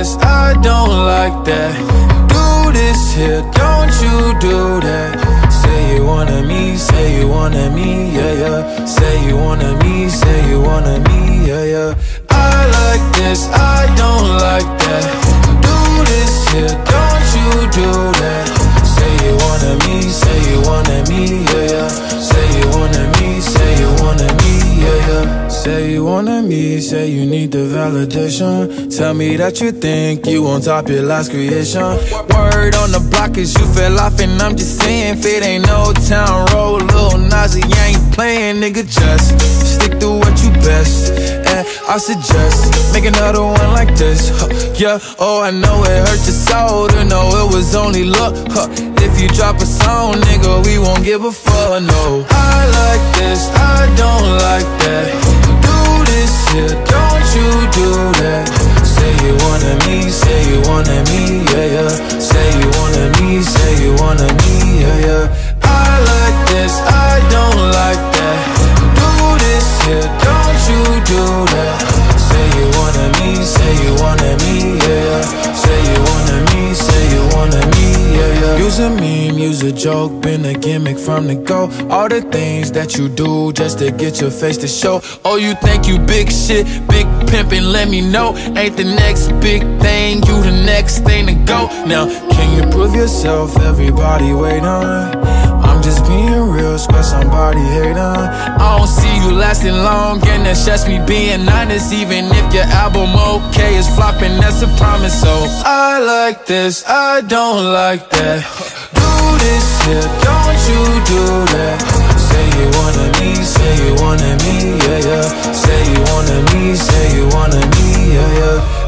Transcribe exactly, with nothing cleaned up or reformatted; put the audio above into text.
this, I don't like that. Do this here, don't you do that. Say you wanted me, say you wanted me, yeah, yeah. Say you wanted me, say you wanted me, yeah, yeah. I like this, I don't like that. Do this here, don't you do that. Say you wanted me, say you wanted me, yeah, yeah. Say you wanted me, say you wanted me, yeah, yeah. Say you wanted me, say you need the validation. Tell me that you think you on top your last creation. Word on the block is you fell off, and I'm just saying, if it ain't no town road, Lil Nazi ain't playing, nigga. Just stick to what you best, and I suggest make another one like this, huh. Yeah, oh, I know it hurt your soul to know it was only luck, huh. If you drop a song, nigga, we won't give a fuck, no. I like this, I don't like that. Do this here, don't you do that. Say you wanted me, say you wanted me, yeah, yeah. Say you wanted me, say you wanted me, yeah, yeah. I like this, I don't like that. Do this here, don't you do that. Say you wanted me, say you wanted me, yeah, yeah. Say you wanted me, say you wanted me, yeah, yeah. Use a meme, use a joke, been a gimmick from the go. All the things that you do just to get your face to show. Oh, you think you big shit, big pimpin', let me know. Ain't the next big thing, you the next thing to go. Now, can you prove yourself? Everybody wait on. I'm just being real, square somebody hate on. I don't see you lasting long, and that's just me being honest. Even if your album okay is flopping, that's a promise. So I like this, I don't like that. Do this here, don't you do that. Say you wanted me, say you wanted me, yeah, yeah. Say you wanted me, say you wanted me, yeah, yeah.